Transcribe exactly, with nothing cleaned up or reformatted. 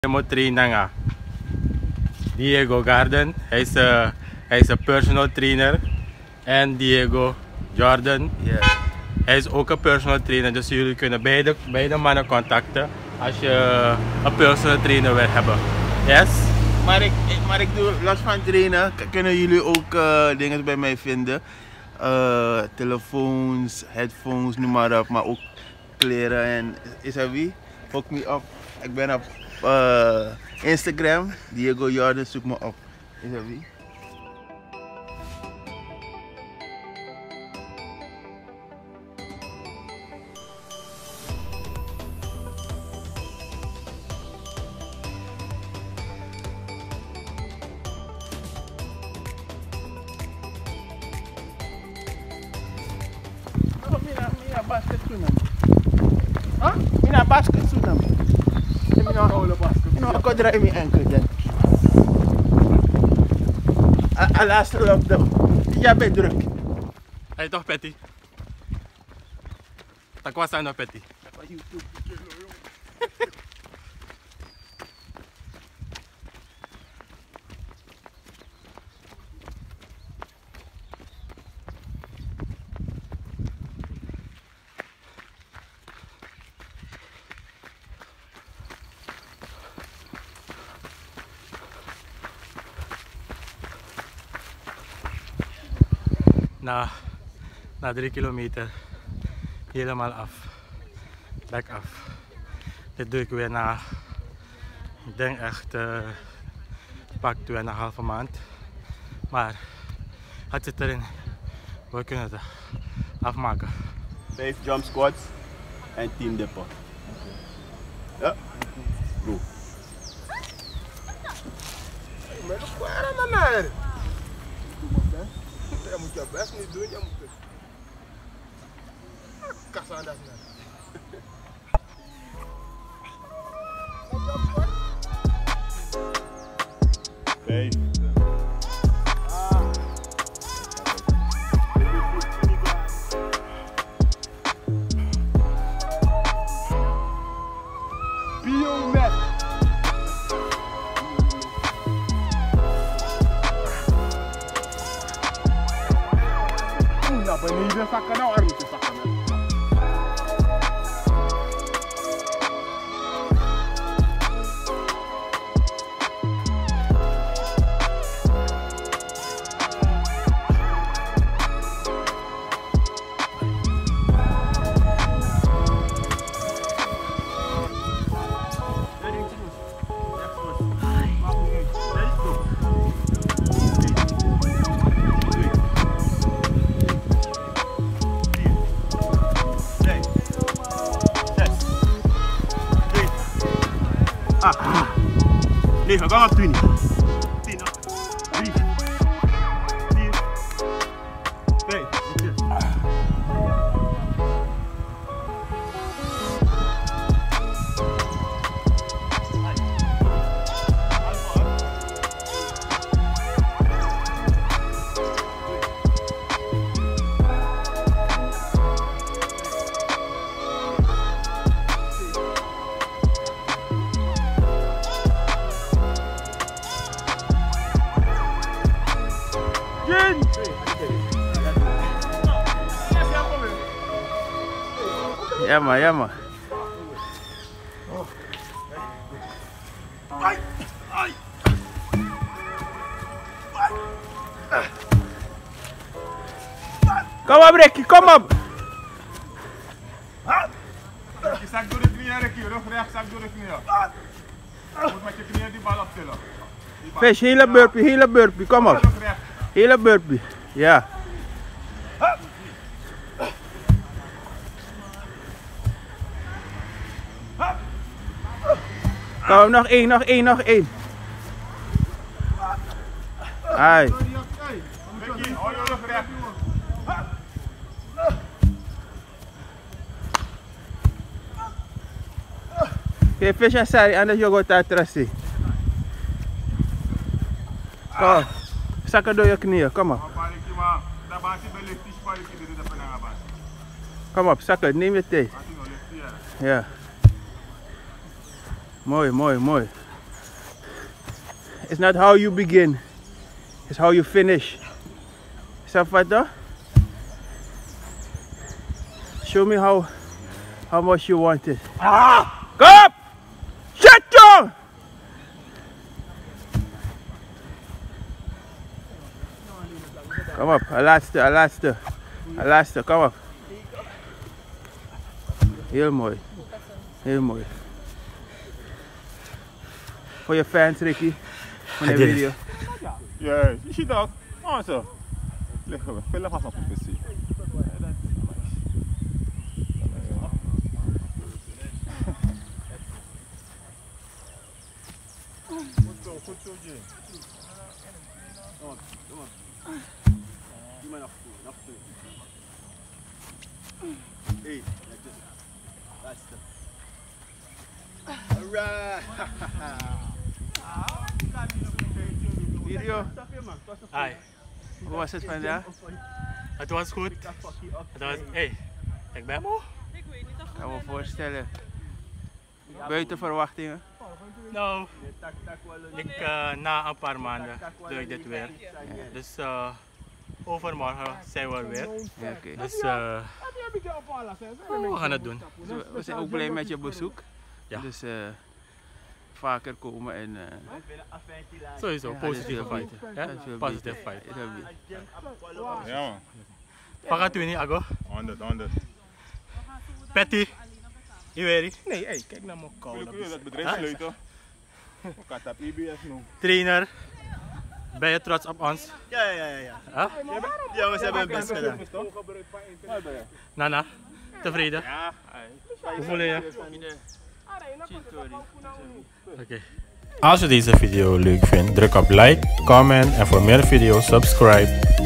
Mo trainen. Diego Garden, hij is, uh, hij is een personal trainer. En Diego Jordan, yeah. Hij is ook een personal trainer, dus jullie kunnen beide, beide mannen contacten als je een personal trainer wil hebben. Yes? Maar ik, ik, maar ik doe los van trainen, kunnen jullie ook uh, dingen bij mij vinden. Uh, telefoons, headphones, noem maar op, maar ook kleren en is er wie? Hook me up. Ik ben op uh, Instagram, Diego Jordan, zoek me op. Is er wie? Basket tsunami. Huh? Mina basket tsunami. Mina hole basket. Mina ik draai mijn enkel dan. A laatste lockdown. Ja, ben druk. Hey toch Petty? Tak was aan Petty. Na, na drie kilometer helemaal af, back af. Dit doe ik weer na, ik denk echt uh, pak twee en een halve maand. Maar het zit erin, we kunnen het afmaken. Vijf jump squats en tien dippen. Ja, go. Maar dat is waar naar. Je moet je best niet doen, je moet het. Kassa dat net. Vijf. Biomet. Beneden zakken nou, er moeten zakken. Ah, nee, we gaan op twintig. tien, drie, vier, vijf, Ja maar, ja maar. Kom op Ricky, kom op! Je zak door de knieën, Ricky. Rug recht, zak door de knieën. Je moet met je knieën die bal optillen. Fish, hele burpee, hele burpee, kom op. Hele burpee, ja. Kom, nog één, nog één, nog één. Ai. Ricky, hou je rug recht. Oké, Fish en Sari, anders je gaat daar terug. Kom, zakken door je knieën, kom op. Kom op, zakken, neem je tijd. Ja. Mooi, mooi, mooi. It's not how you begin, it's how you finish. Is that what though? Show me how how much you want it. Ah! Go up! Shut down! Kom op, een laatste, een laatste. Een laatste, kom op. Heel mooi. Heel mooi. Voor je fans, Ricky. Van de video. Ja, je ziet dat. Oh zo. Liggen we. Veel gas op de visie. Goed zo, goed zo, Jay. Kom op, kom op. Doe maar nog toe, nog toe. Hey, laatste. Alright. Video. Hi. Hoe was het vandaag? Het was goed. Het was... Hey, ik ben moe. Ik kan me voorstellen. Buiten verwachtingen. Nou, ik, uh, na een paar maanden doe ik dit weer. Dus uh, overmorgen zijn we er weer. Ja, okay. Dus uh, oh, we gaan het doen. Dus we, we zijn ook blij met je bezoek. Ja. Dus uh, vaker komen en... Uh, Sowieso, ja, positieve dat is fight. veel Ja? beter. Dat is veel Positive beter. fight. Dat is beter. Ja man. Pak het u niet, Ago. honderd, honderd. Patty. Iweri. Nee, hey, kijk naar mijn kou. Kun je dat bedrijf sleutel? Ik had dat I B S nu. Trainer, ben je trots op ons? Ja, ja, ja, ja. Huh? Die jongens hebben hun best gedaan. Nana, tevreden? Ja. Hoe voel je je? Chitori. Oké. Als je deze video leuk vindt, druk op like, comment en voor meer video's subscribe.